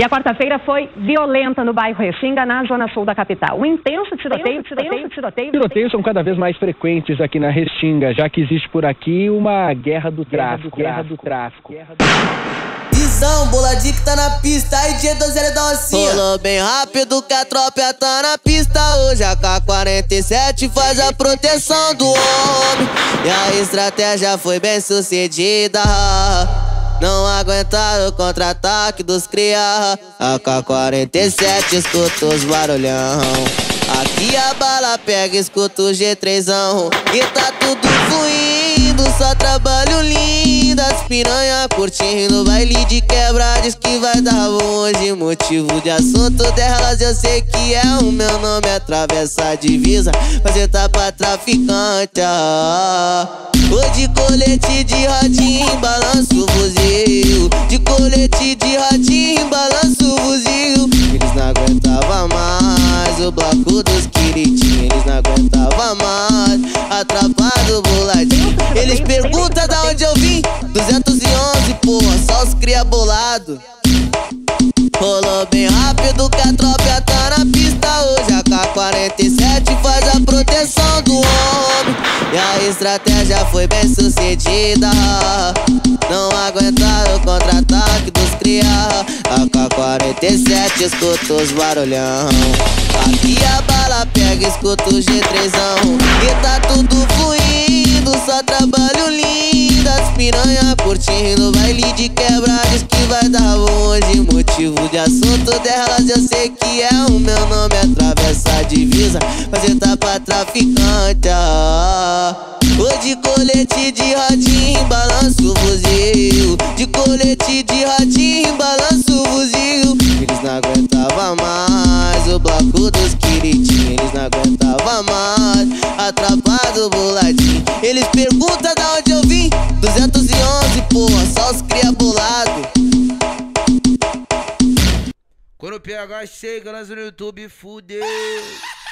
E a quarta-feira foi violenta no bairro Restinga, na zona sul da capital. Um intenso tiroteio. Tiroteios são cada vez mais frequentes aqui na Restinga, já que existe por aqui uma guerra do tráfico. Visão, boladinho que tá na pista, aí G2L da oncinha. Rolou bem rápido que a tropa tá na pista. Hoje a K-47 faz a proteção do homem. E a estratégia foi bem sucedida. Não aguentaram o contra-ataque dos cria. A K-47 escuta os barulhão. Aqui a bala pega, escuta o G3zão. E tá tudo fluindo, só trabalho lindo. As piranha curtindo, baile de quebra. Diz que vai dar longe, motivo de assunto delas eu sei que é. O meu nome é atravessa a divisa, fazer tá pra traficante. Vou de colete de radinho, balanço o fuzil. De colete de radinho, balanço o fuzil. Eles não aguentavam mais o bloco dos queridinhos. Eles não aguentavam mais a tropa do boladinho. Eles perguntam da onde eu vim, 211, porra, só os cria bolado. Rolou bem rápido que a tropa tá na pista. Hoje a K-47 faz a proteção do homem. E a estratégia foi bem sucedida. Não aguentaram o contra-ataque dos cria. A K-47 escuta os barulhão. Aqui a bala pega, escuta o G3zão. E tá tudo fluindo, só trabalho lindo. As piranha curtindo, baile de quebra. Diz que vai dar longe, motivo de assunto delas eu sei que é. O meu nome é atravessa a divisa, fazer tá pra traficante. Vou de colete de radinho, balanço o fuzil. De colete de radinho, balanço o fuzil. Eles não aguentavam mais o bloco dos queridinhos. Eles não aguentavam mais a tropa do boladinho. Eles perguntam da onde eu vim, 211, porra, só os cria bolado. Quando o PH chega, nós no YouTube, fudeu.